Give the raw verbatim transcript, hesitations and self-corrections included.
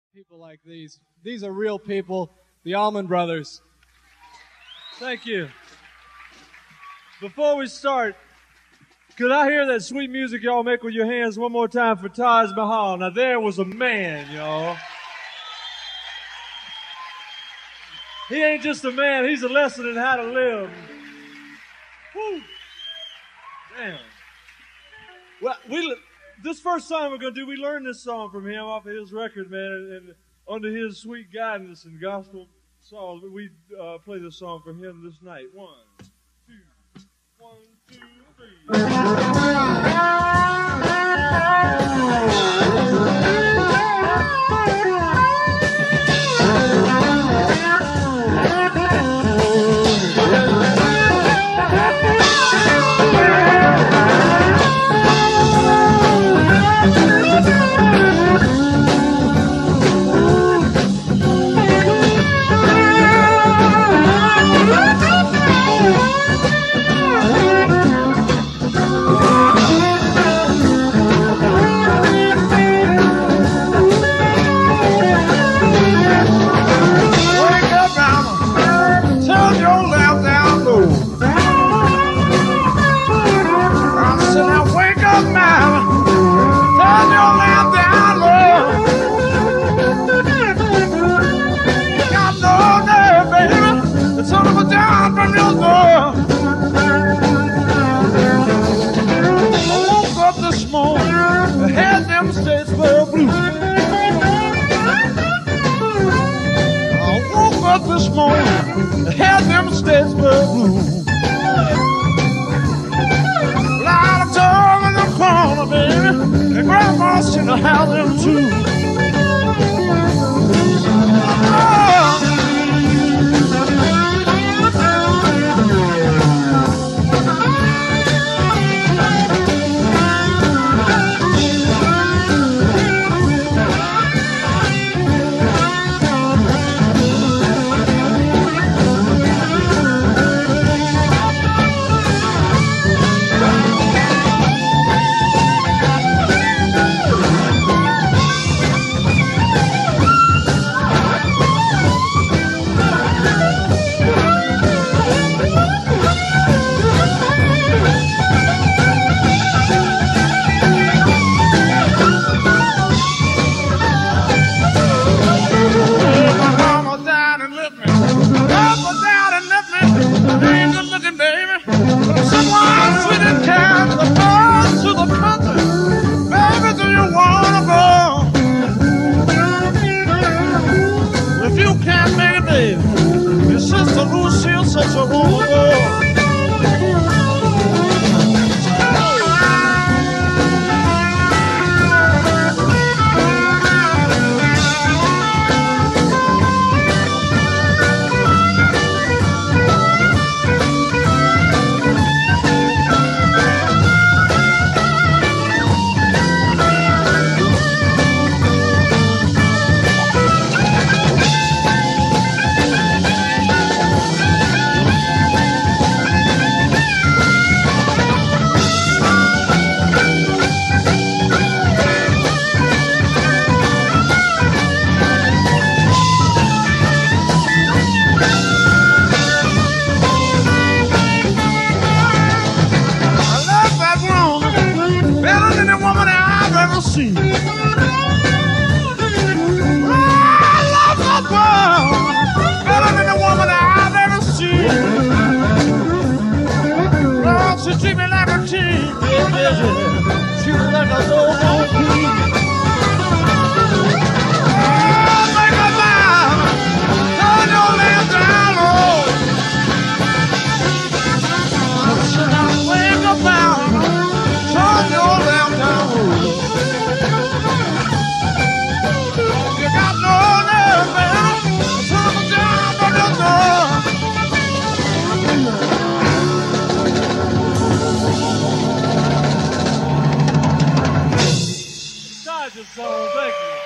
People like these. These are real people, the Allman brothers. Thank you. Before we start, could I hear that sweet music y'all make with your hands one more time for Taj Mahal? Now there was a man, y'all. He ain't just a man, he's a lesson in how to live. Woo! Damn. Well, we, this first song we're going to do, we learned this song from him off of his record, man, and, and under his sweet guidance and gospel songs, we uh, play this song for him this night. One, two, one, two, three. Statesboro blue. I woke up this morning and had them Statesboro blue. Lot of tongue in the corner, baby, and grandma should have had them too. Oh. Thank you.